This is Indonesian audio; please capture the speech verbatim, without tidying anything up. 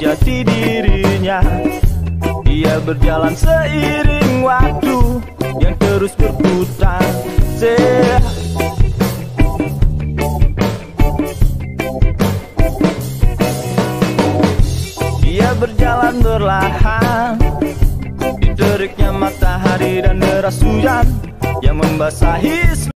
jati dirinya. Dia berjalan seiring waktu yang terus berputar. Dia berjalan berlahan di teriknya matahari dan deras hujan yang membasahi